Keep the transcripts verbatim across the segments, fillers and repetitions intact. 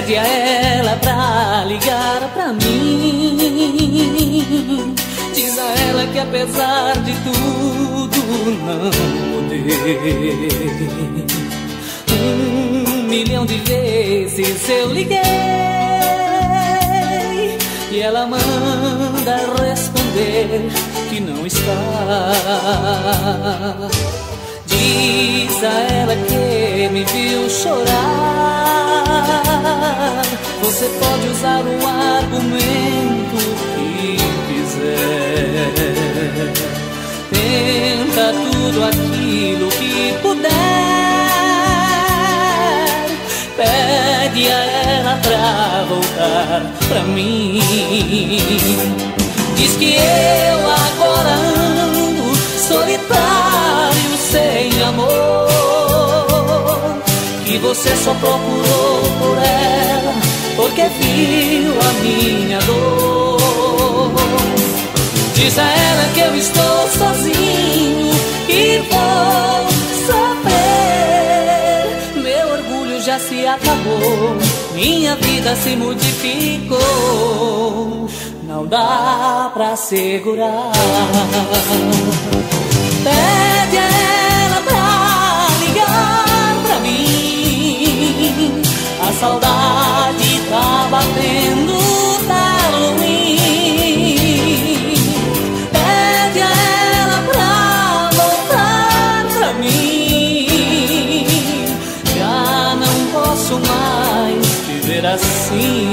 Pede a ela pra ligar pra mim. Diz a ela que apesar de tudo não mudei. Um milhão de vezes eu liguei e ela manda responder que não está. Diz a ela que me viu chorar. Você pode usar o argumento que quiser. Tenta tudo aquilo que puder. Pede a ela pra voltar pra mim. Diz que eu agora ando solitário, sem amor, que você só procurou por ela porque viu a minha dor. Diz a ela que eu estou sozinho e vou sofrer. Meu orgulho já se acabou, minha vida se modificou. Não dá pra segurar. Pede a ela pra ligar pra mim. A saudade tá batendo, tá ruim. Pede a ela pra voltar pra mim. Já não posso mais viver assim.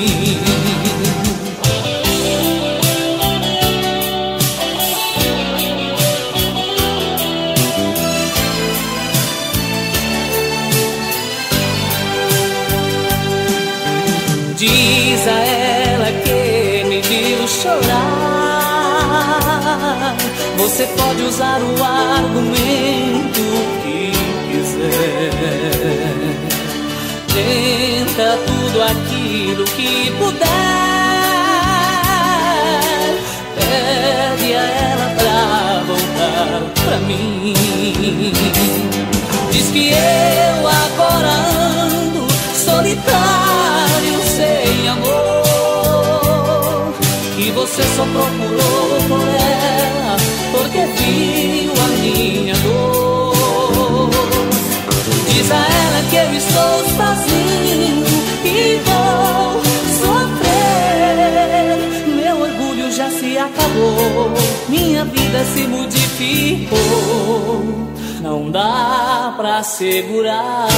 Diz a ela que me viu chorar. Você pode usar o argumento que quiser. Tenta tudo aquilo que puder. Pede a ela pra voltar pra mim. Diz que eu agora ando solitário, sem amor, que você só procurou por ela porque viu a minha dor. Diz a ela que eu estou sozinho e vou sofrer. Meu orgulho já se acabou, minha vida se modificou. Não dá pra segurar.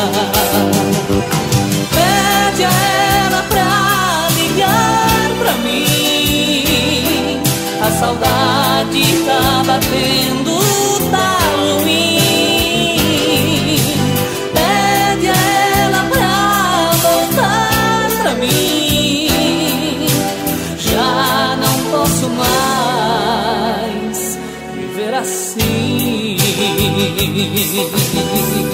Pede a ela pra ligar pra mim. A saudade tá batendo, tá ruim. Pede a ela pra voltar pra mim. Já não posso mais viver assim.